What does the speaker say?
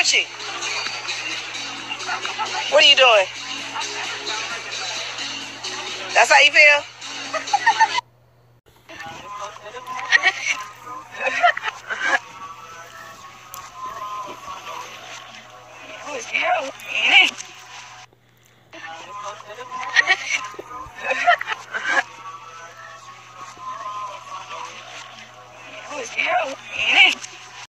kə-ROO-chee. What are you doing? That's how you feel? Oh, yeah.